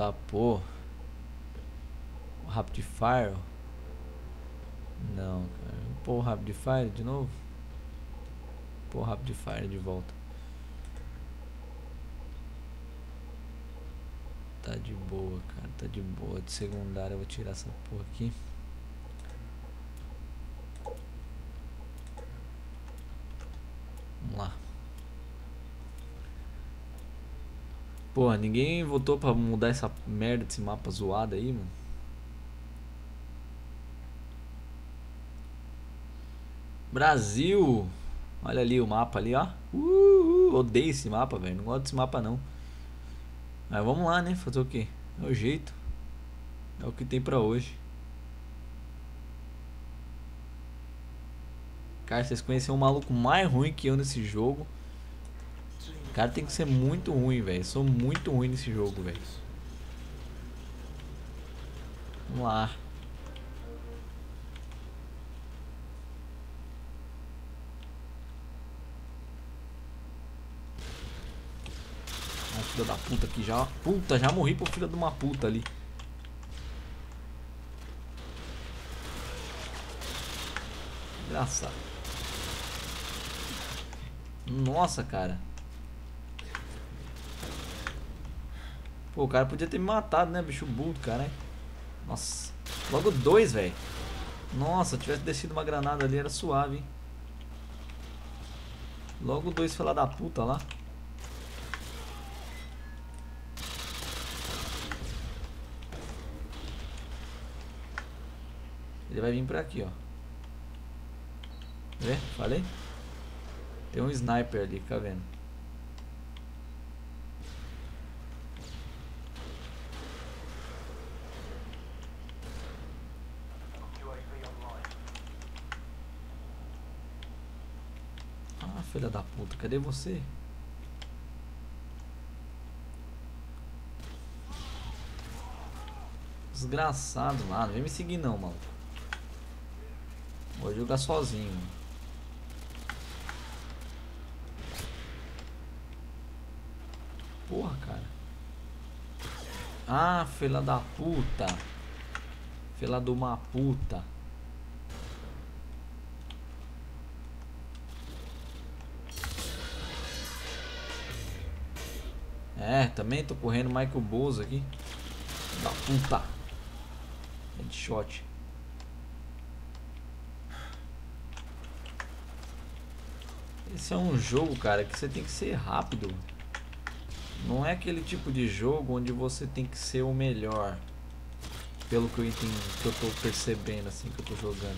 Tá, pô. Rapid Fire? Não, cara. Pô, Rapid Fire de novo? Pô, Rapid Fire de volta. Tá de boa, cara. Tá de boa. De secundária eu vou tirar essa porra aqui. Vamos lá. Porra, ninguém votou pra mudar essa merda desse mapa zoado aí, mano. Brasil! Olha ali o mapa ali, ó. Odeio esse mapa, velho. Não gosto desse mapa, não. Mas vamos lá, né? Fazer o quê? É o jeito. É o que tem pra hoje. Cara, vocês conhecem um maluco mais ruim que eu nesse jogo. Cara, tem que ser muito ruim, velho. Sou muito ruim nesse jogo, velho. Vamos lá. Ah, filha da puta aqui já. Puta, já morri pro filho de uma puta ali. Engraçado. Nossa, cara. Pô, o cara podia ter me matado, né? Bicho burro, cara. Nossa. Logo dois, velho. Nossa, se tivesse descido uma granada ali era suave, hein? Logo dois fila da puta lá. Ele vai vir por aqui, ó. Vê? Falei? Tem um sniper ali, fica vendo. Ah, filha da puta, cadê você? Desgraçado lá, não vem me seguir não, mano. Vou jogar sozinho. Porra, cara. Ah, filha da puta. Filha de uma puta. É, também tô correndo mais que o Bozo aqui. Da puta. Headshot. Esse é um jogo, cara, que você tem que ser rápido. Não é aquele tipo de jogo onde você tem que ser o melhor. Pelo que eu entendi, que eu tô percebendo assim que eu tô jogando.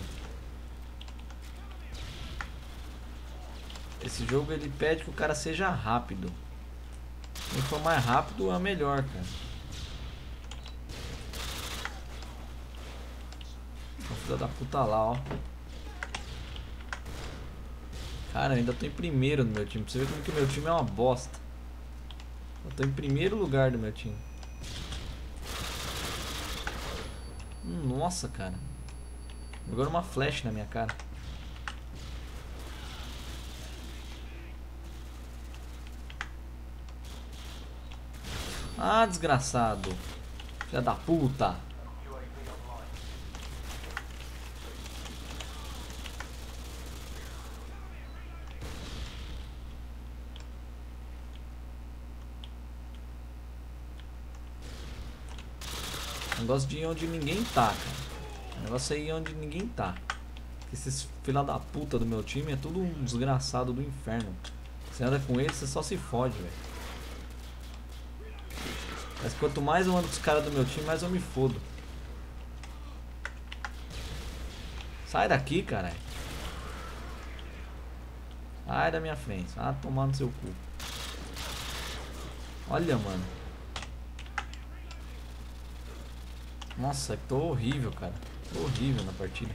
Esse jogo ele pede que o cara seja rápido. Quem for mais rápido é melhor, cara. O filho da puta lá, ó. Cara, eu ainda tô em primeiro no meu time. Pra você ver como que o meu time é uma bosta. Eu tô em primeiro lugar do meu time. Nossa, cara. Jogou uma flash na minha cara. Ah, desgraçado. Filha da puta. Negócio de ir onde ninguém tá, cara. O negócio é ir onde ninguém tá. Esses filha da puta do meu time é tudo um desgraçado do inferno. Você anda com eles, você só se fode, velho. Mas quanto mais eu ando com os caras do meu time, mais eu me fodo. Sai daqui, caralho. Sai da minha frente. Ah, tomar no seu cu. Olha, mano. Nossa, tô horrível, cara. Tô horrível na partida.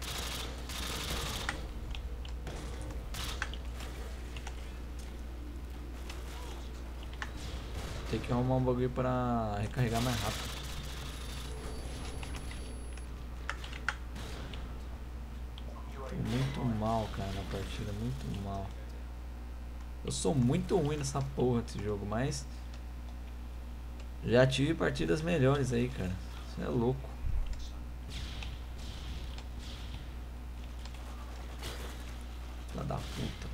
Tem que arrumar um bagulho pra recarregar mais rápido. Tô muito mal, cara, na partida. Muito mal. Eu sou muito ruim nessa porra desse jogo, mas Já tive partidas melhores aí, cara. Você é louco. Filha da puta.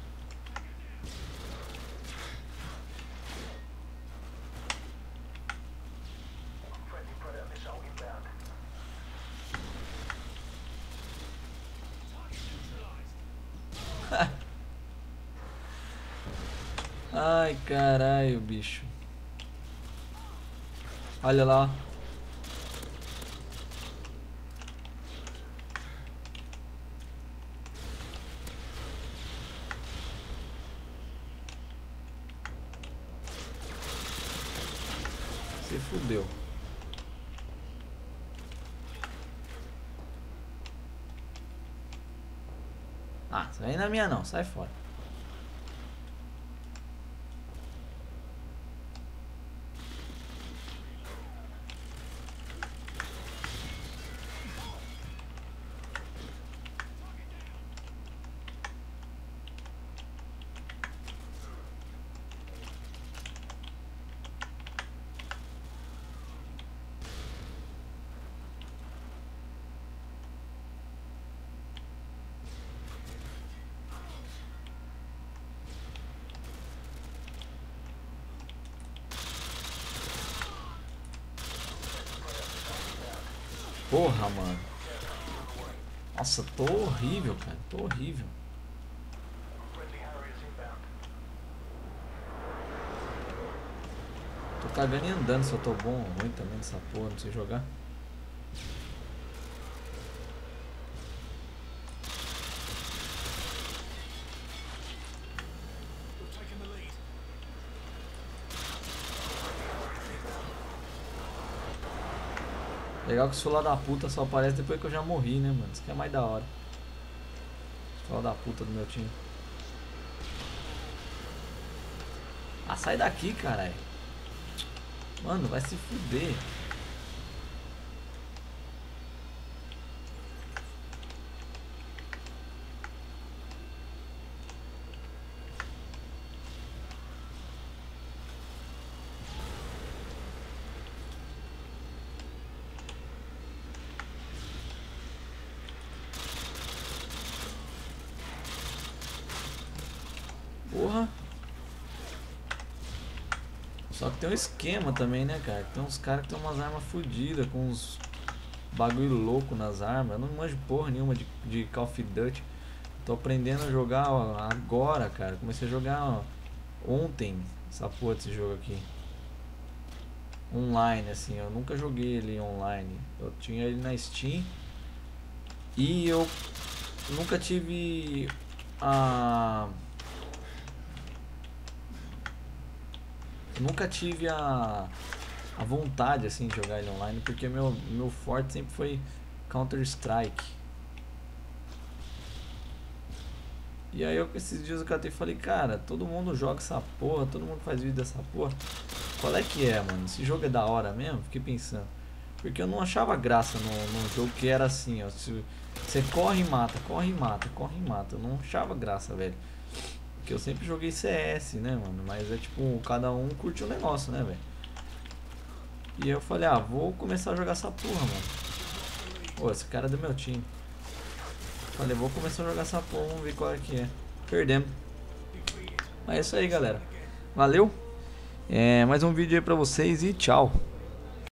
Ai, caralho, bicho. Olha lá. Se fudeu. Ah, sai na minha não, sai fora. Porra, mano. Nossa, tô horrível, cara. Tô horrível. Tô cagando e andando se eu tô bom ou ruim também nessa porra, não sei jogar. Legal que os filha da puta só aparece depois que eu já morri, né, mano? Isso que é mais da hora. Filha da puta do meu time. Ah, sai daqui, caralho. Mano, vai se fuder. Porra. Só que tem um esquema também, né, cara? Tem uns caras que tem umas armas fodidas, com uns bagulho louco nas armas. Eu não manjo porra nenhuma de Call of Duty. Tô aprendendo a jogar agora, cara. Comecei a jogar ontem essa porra desse jogo aqui. Online, assim. Eu nunca joguei ele online. Eu tinha ele na Steam. E eu nunca tive a... Nunca tive a vontade assim de jogar ele online, porque meu forte sempre foi Counter Strike. E aí eu esses dias eu catei e falei, cara, todo mundo joga essa porra, todo mundo faz vídeo dessa porra. Qual é que é, mano? Esse jogo é da hora mesmo? Fiquei pensando. Porque eu não achava graça no jogo que era assim, ó. Você corre e mata, corre e mata, corre e mata. Eu não achava graça, velho. Porque eu sempre joguei CS, né, mano? Mas é tipo, cada um curte um negócio, né, velho? E aí eu falei, ah, vou começar a jogar essa porra, mano. Pô, esse cara é do meu time. Falei, vou começar a jogar essa porra, vamos ver qual é que é. Perdemos. Mas é isso aí, galera. Valeu. Mais um vídeo aí pra vocês e tchau.